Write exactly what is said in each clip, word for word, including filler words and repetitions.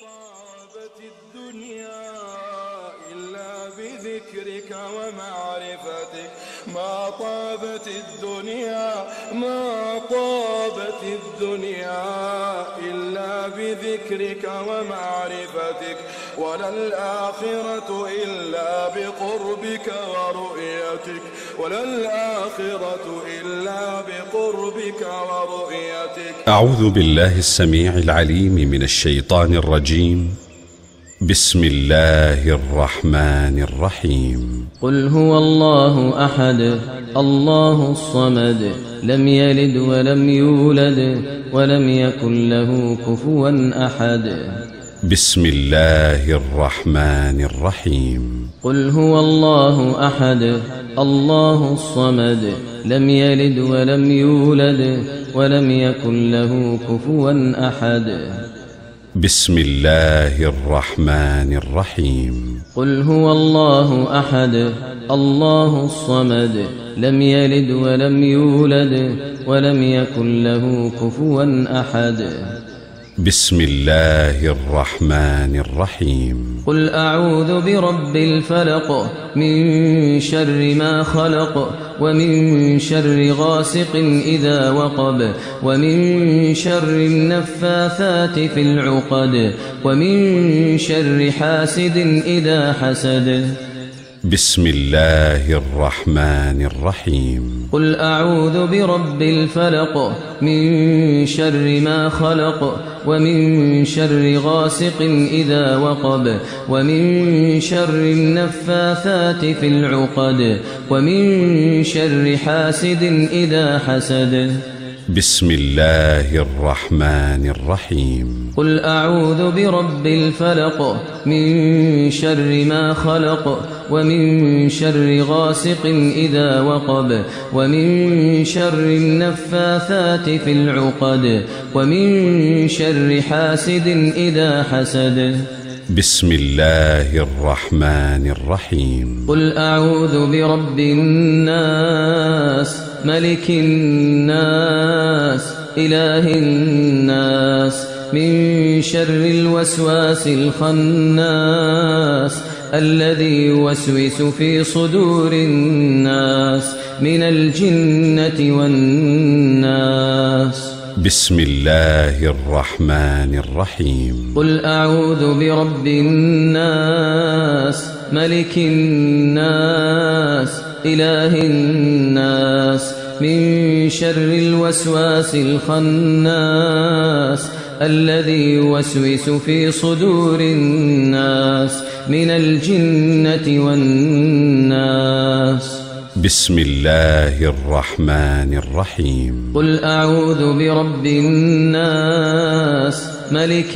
طابت الدنيا إلا بذكرك ومعرفتك، ما طابت الدنيا ما طابت الدنيا إلا بذكرك ومعرفتك، ولا الآخرة إلا بقربك ورؤيتك، ولا الآخرة إلا بقربك ورؤيتك. أعوذ بالله السميع العليم من الشيطان الرجيم. بسم الله الرحمن الرحيم. قل هو الله أحد الله الصمد لم يلد ولم يولد ولم يكن له كفوا أحد. بسم الله الرحمن الرحيم. قل هو الله أحد الله الصمد لم يلد ولم يولد ولم يكن له كفوا أحد. بسم الله الرحمن الرحيم. قل هو الله أحد الله الصمد لم يلد ولم يولد ولم يكن له كفوا أحد. بسم الله الرحمن الرحيم. قل أعوذ برب الفلق من شر ما خلق ومن شر غاسق إذا وقب ومن شر النفاثات في العقد ومن شر حاسد إذا حسد. بسم الله الرحمن الرحيم. قل أعوذ برب الفلق من شر ما خلق ومن شر غاسق إذا وقب ومن شر النفاثات في العقد ومن شر حاسد إذا حسد. بسم الله الرحمن الرحيم. قل أعوذ برب الفلق من شر ما خلق ومن شر غاسق إذا وقب ومن شر النفاثات في العقد ومن شر حاسد إذا حسد. بسم الله الرحمن الرحيم. قل أعوذ برب الناس ملك الناس إله الناس من شر الوسواس الخناس الذي يوسوس في صدور الناس من الجنة والناس. بسم الله الرحمن الرحيم. قل أعوذ برب الناس ملك الناس إله الناس من شر الوسواس الخناس الذي يوسوس في صدور الناس من الجنة والناس. بسم الله الرحمن الرحيم. قل أعوذ برب الناس ملك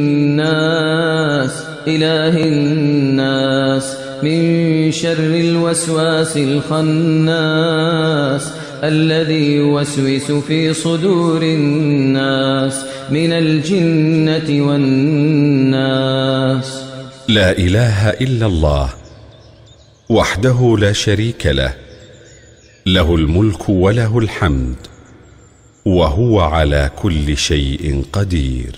الناس إله الناس من شر الوسواس الخناس الذي يوسوس في صدور الناس من الجنة والناس. لا إله إلا الله وحده لا شريك له، له الملك وله الحمد وهو على كل شيء قدير.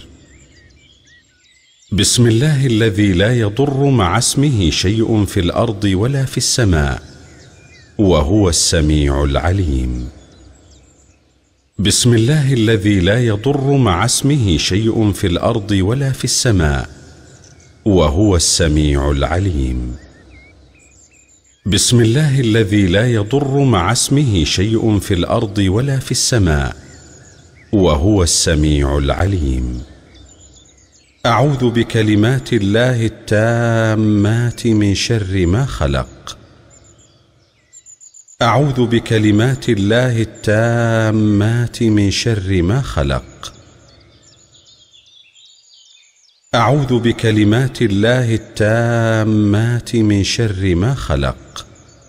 بسم الله الذي لا يضر مع اسمه شيء في الأرض ولا في السماء وهو السميع العليم. بسم الله الذي لا يضر مع اسمه شيء في الأرض ولا في السماء وهو السميع العليم. بسم الله الذي لا يضر مع اسمه شيء في الأرض ولا في السماء وهو السميع العليم. أعوذ بكلمات الله التامات من شر ما خلق. أعوذ بكلمات الله التامات من شر ما خلق. أعوذ بكلمات الله التامات من شر ما خلق.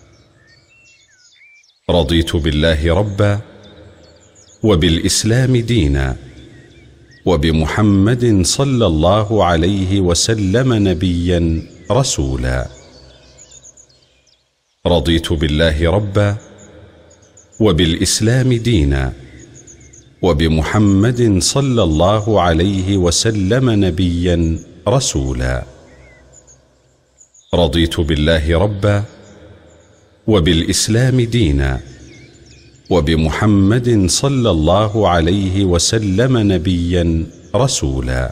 رضيت بالله ربا وبالإسلام دينا وبمحمد صلى الله عليه وسلم نبيا رسولا. رضيت بالله ربا وبالإسلام دينا وبمحمد صلى الله عليه وسلم نبيا رسولا. رضيت بالله ربا وبالإسلام دينا وبمحمد صلى الله عليه وسلم نبيا رسولا.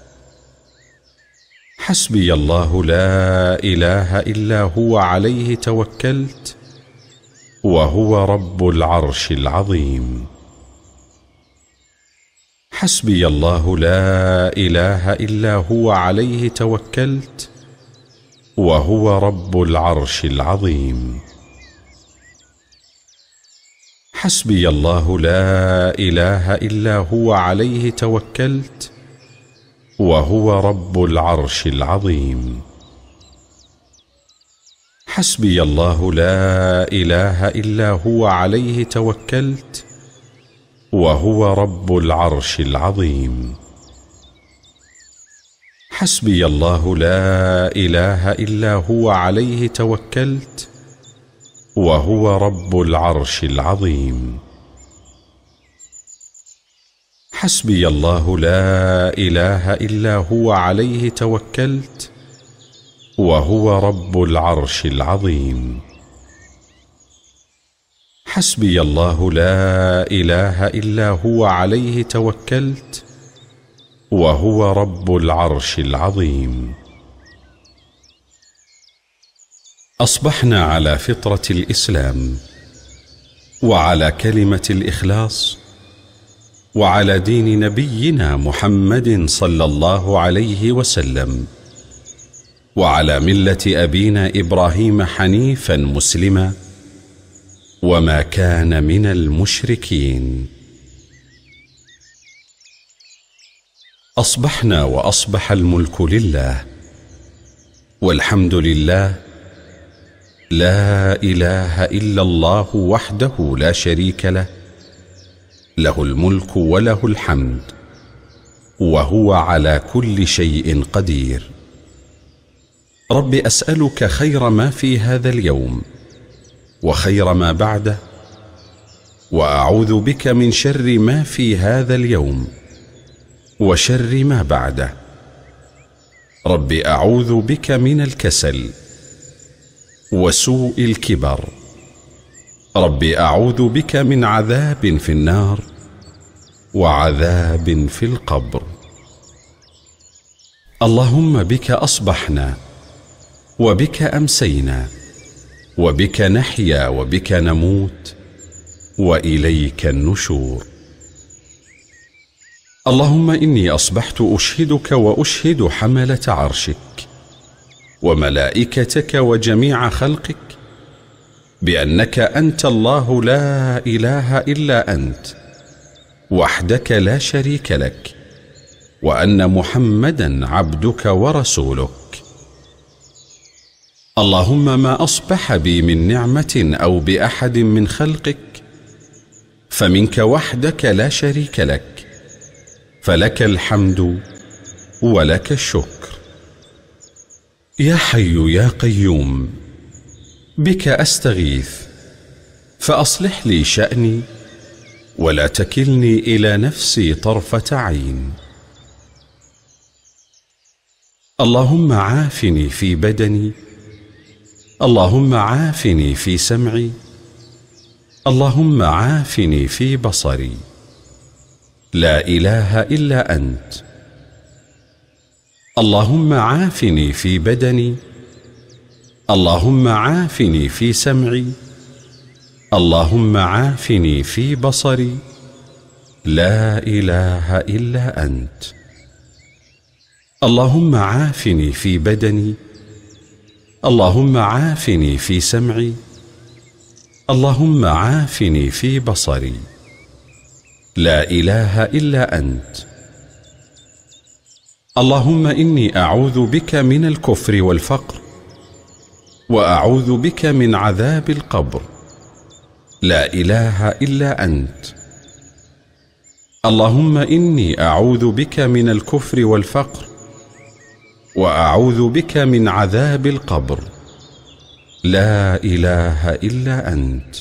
حسبي الله لا إله إلا هو عليه توكلت وهو رب العرش العظيم. حسبي الله لا إله إلا هو عليه توكلت وهو رب العرش العظيم. حسبي الله لا إله إلا هو عليه توكلت وهو رب العرش العظيم. حسبي الله لا إله إلا هو عليه توكلت وهو رب العرش العظيم. حسبي الله لا إله إلا هو عليه توكلت وهو رب العرش العظيم. حسبي الله لا إله إلا هو عليه توكلت وهو رب العرش العظيم. حسبي الله لا إله إلا هو عليه توكلت وهو رب العرش العظيم. أصبحنا على فطرة الإسلام وعلى كلمة الإخلاص وعلى دين نبينا محمد صلى الله عليه وسلم وعلى ملة أبينا إبراهيم حنيفا مسلما وما كان من المشركين. أصبحنا وأصبح الملك لله والحمد لله، لا إله إلا الله وحده لا شريك له، له الملك وله الحمد وهو على كل شيء قدير. رب أسألك خير ما في هذا اليوم وخير ما بعده، وأعوذ بك من شر ما في هذا اليوم وشر ما بعده. رب أعوذ بك من الكسل وسوء الكبر. رب أعوذ بك من عذاب في النار وعذاب في القبر. اللهم بك أصبحنا وبك أمسينا وبك نحيا وبك نموت وإليك النشور. اللهم إني أصبحت أشهدك وأشهد حملة عرشك وملائكتك وجميع خلقك بأنك أنت الله لا إله إلا أنت وحدك لا شريك لك، وأن محمدا عبدك ورسولك. اللهم ما أصبح بي من نعمة أو بأحد من خلقك فمنك وحدك لا شريك لك، فلك الحمد ولك الشكر. يا حي يا قيوم، بك أستغيث فأصلح لي شأني ولا تكلني إلى نفسي طرفة عين. اللهم عافني في بدني، اللهم عافني في سمعي، اللهم عافني في بصري. لا إله إلا أنت. اللهم عافني في بدني، اللهم عافني في سمعي، اللهم عافني في بصري. لا إله إلا أنت. اللهم عافني في بدني، اللهم عافني في سمعي، اللهم عافني في بصري. لا إله إلا أنت. اللهم إني أعوذ بك من الكفر والفقر، وأعوذ بك من عذاب القبر. لا إله إلا أنت. اللهم إني أعوذ بك من الكفر والفقر، وأعوذ بك من عذاب القبر. لا إله إلا أنت.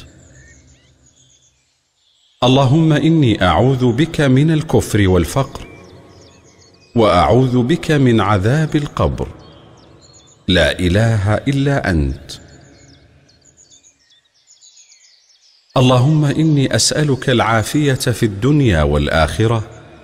اللهم إني أعوذ بك من الكفر والفقر، وأعوذ بك من عذاب القبر. لا إله إلا أنت. اللهم إني أسألك العافية في الدنيا والآخرة.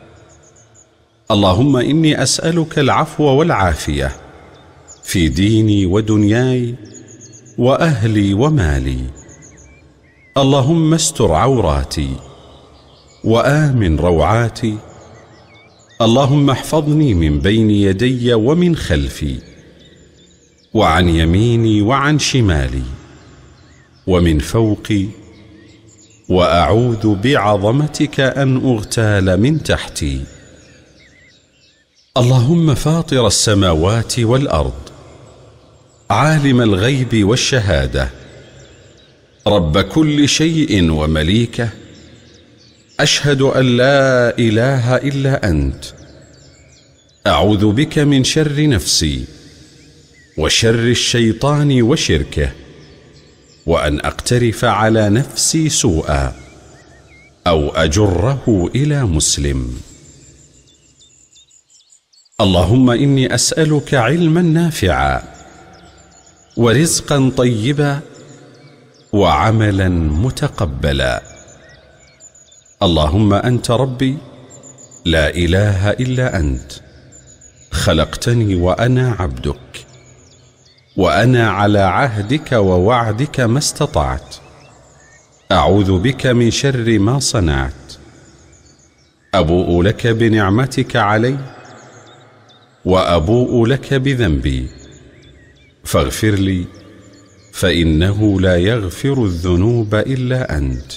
اللهم إني أسألك العفو والعافية في ديني ودنياي وأهلي ومالي. اللهم استر عوراتي وآمن روعاتي. اللهم احفظني من بين يدي ومن خلفي وعن يميني وعن شمالي ومن فوقي، وأعوذ بعظمتك أن أغتال من تحتي. اللهم فاطر السماوات والأرض، عالم الغيب والشهادة، رب كل شيء ومليكه، أشهد أن لا إله إلا أنت. أعوذ بك من شر نفسي وشر الشيطان وشركه، وأن أقترف على نفسي سوءا أو أجره إلى مسلم. اللهم إني أسألك علما نافعا ورزقا طيبا وعملا متقبلا. اللهم أنت ربي، لا إله إلا أنت. خلقتني وأنا عبدك، وأنا على عهدك ووعدك ما استطعت. أعوذ بك من شر ما صنعت. أبوء لك بنعمتك علي وأبوء لك بذنبي، فاغفر لي، فإنه لا يغفر الذنوب إلا أنت.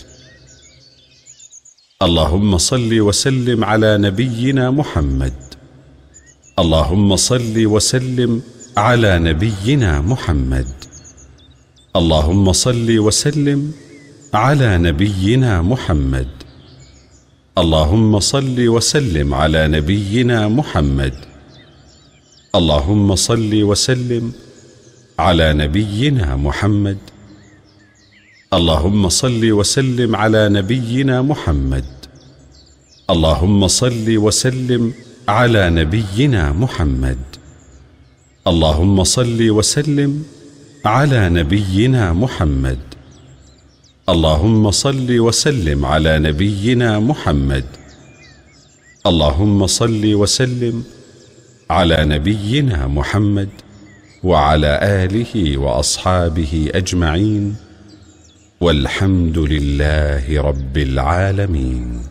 اللهم صل وسلم على نبينا محمد. اللهم صل وسلم على نبينا محمد. اللهم صل وسلم على نبينا محمد. اللهم صل وسلم على نبينا محمد. اللهم صل وسلم على نبينا محمد. اللهم صل وسلم على نبينا محمد. اللهم صل وسلم على نبينا محمد. اللهم صل وسلم على نبينا محمد. اللهم صل وسلم على نبينا محمد. اللهم صل وسلم على نبينا محمد وعلى آله وأصحابه أجمعين، والحمد لله رب العالمين.